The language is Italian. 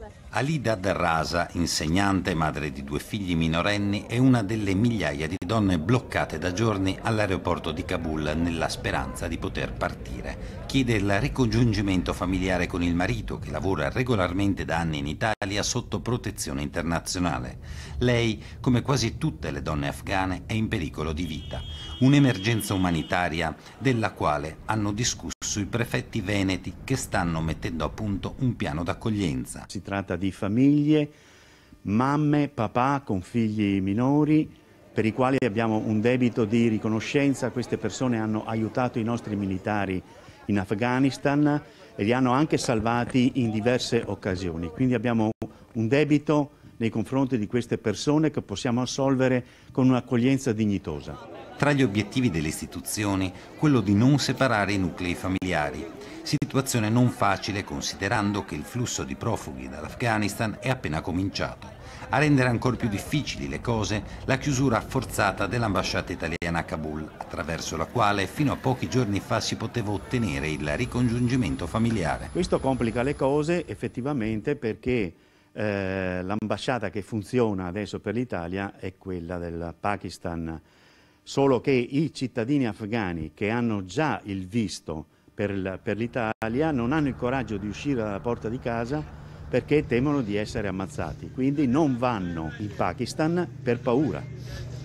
Alida Darrasa, insegnante e madre di 2 figli minorenni, è una delle migliaia di donne bloccate da giorni all'aeroporto di Kabul nella speranza di poter partire. Chiede il ricongiungimento familiare con il marito, che lavora regolarmente da anni in Italia sotto protezione internazionale. Lei, come quasi tutte le donne afghane, è in pericolo di vita. Un'emergenza umanitaria della quale hanno discusso i prefetti veneti, che stanno mettendo a punto un piano d'accoglienza. Si tratta di famiglie, mamme, papà con figli minori, per i quali abbiamo un debito di riconoscenza. Queste persone hanno aiutato i nostri militari in Afghanistan e li hanno anche salvati in diverse occasioni. Quindi abbiamo un debito nei confronti di queste persone che possiamo assolvere con un'accoglienza dignitosa. Tra gli obiettivi delle istituzioni, quello di non separare i nuclei familiari. Situazione non facile considerando che il flusso di profughi dall'Afghanistan è appena cominciato. A rendere ancora più difficili le cose, la chiusura forzata dell'ambasciata italiana a Kabul, attraverso la quale fino a pochi giorni fa si poteva ottenere il ricongiungimento familiare. Questo complica le cose effettivamente perché l'ambasciata che funziona adesso per l'Italia è quella del Pakistan. Solo che i cittadini afghani che hanno già il visto per l'Italia non hanno il coraggio di uscire dalla porta di casa perché temono di essere ammazzati, quindi non vanno in Pakistan per paura.